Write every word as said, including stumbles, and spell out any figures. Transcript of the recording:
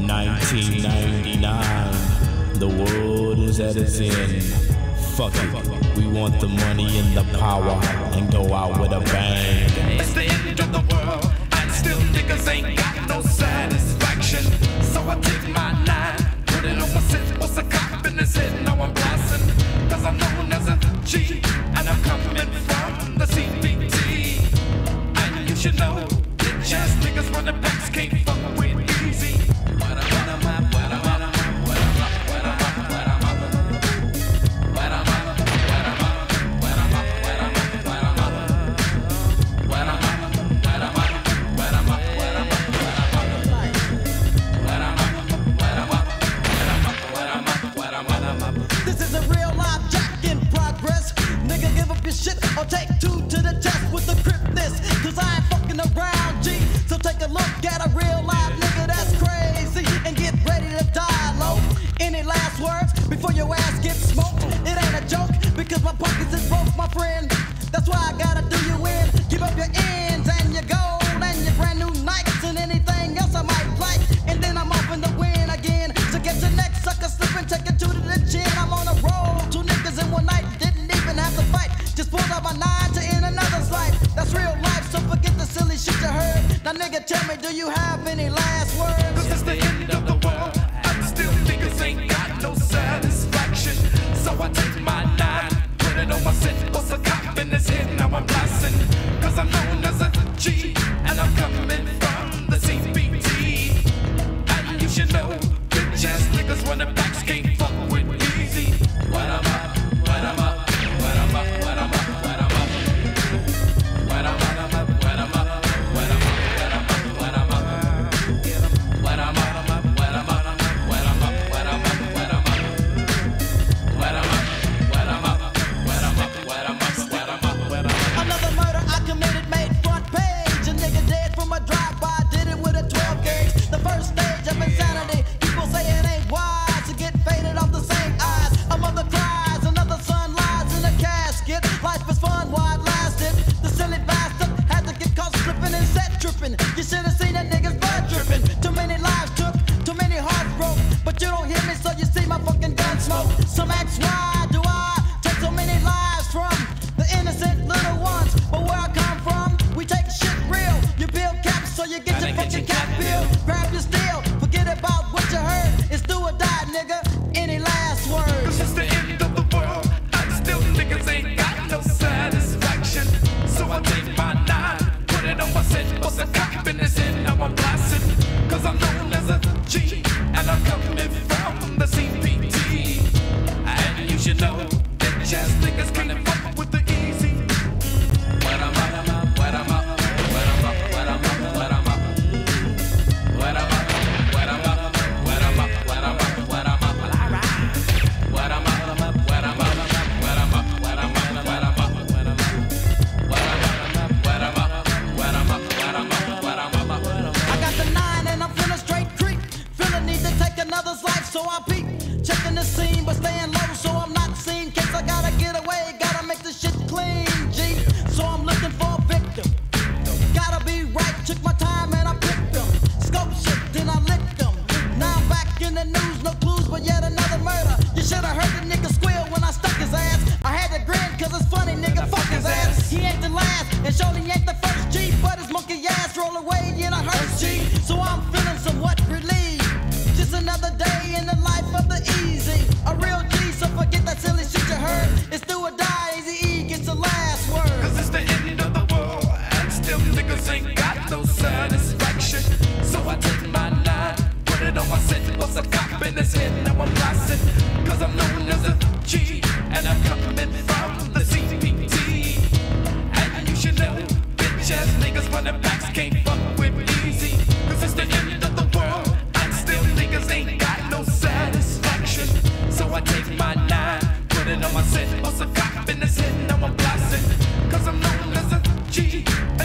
nineteen ninety-nine, the world is at its end. Fuck it, we want the money and the power, and go out with a bang. It's the end of the world, and still niggas ain't got no satisfaction. So I take my nine, put it on my set, what's a cop in his head, now I'm blasting. Cause I'm known as a G, and I'm coming from the C B T. And you should know, bitch ass niggas running backs can't fuck with Eazy. Shit, or take two to the chest with the cryptness. Cause I ain't fucking around, G. So take a look at a real live nigga that's crazy and get ready to die low. Any last words before your ass gets smoked? It ain't a joke because my pockets is broke, my friend. That's why I gotta do you in. Give up your ends and your gold and your brand new Nikes and anything else I might like. And then I'm off in the wind again. So get your next sucker slipping, take it two to the chin. I'm on a roll, two niggas in one night, didn't even have to fight. Just pulled out my nine to end another's life. That's real life, so forget the silly shit you heard. Now nigga, tell me, do you have any last words? Cause it's the end of the world, and still niggas ain't got no satisfaction. So I take my nine, put it on my set, what's a cop in his head, now I'm blasting. Cause I'm known as a G, and I'm coming from the C B T. And you should know, bitch ass niggas running backs can't fuck with Eazy. What I'm up, what I'm up. You should have seen that nigga's blood dripping. Too many lives took, too many hearts broke. But you don't hear me, so you see my fucking gun smoke. Some ask why do I take so many lives from the innocent little ones? But where I come from, we take shit real. You build caps so you get your fucking cap bill. Grab your steel, forget about what you heard. It's do or die, nigga. Any last words? Cause it's the end of the world, and still niggas ain't got no satisfaction. So I take my nine, put it on my set, what's a cop in his head, now I'm blasting. Cause I'm known as a G, and I'm coming from the C B T. And you should know, bitch ass niggas can't fuck with the Eazy. What I'm up, what I'm up, what I'm up, what I'm up, what I'm up. What I'm up, what I'm up, what I'm up, what I'm up, what I'm up. What I'm up, what I'm up, what I'm up, what I'm up, what I'm up, what I'm up. I got the nine and I'm feeling straight creep. Feeling need to take another's life, so I peep. Checking the scene, but staying low, so I'm not seen. Case I gotta get away, gotta make this shit clean, G. So I'm looking for a victim. Gotta be right, took my time and I picked them. Scope shit, then I licked them. Now I'm back in the news, no clues, but yet another murder. You should've heard the nigga squeal when I stuck his ass. I had to grin, cause it's funny, nigga, fuck his ass. He ain't the last, and surely ain't the first G, but his monkey ass roll away in a hearse G. So I'm feeling somewhat relieved. Just another day in the life of the Eazy. A real G, so forget that silly shit you heard. It's do or die, Easy E gets the last word. Cause it's the end of the world, and still niggas ain't got no satisfaction. So I take my nine, put it on my set, what's a cop in his head, now I'm blasting. Cause I'm known as a G, and I'm coming from the C B T. And you should know, bitch ass niggas running backs can't fuck with Eazy. Cause it's the end of the world, and still niggas ain't got no satisfaction. So I take my nine, put it on my set, what's a cop in his head, now I'm blasting. Cause I'm known as a G,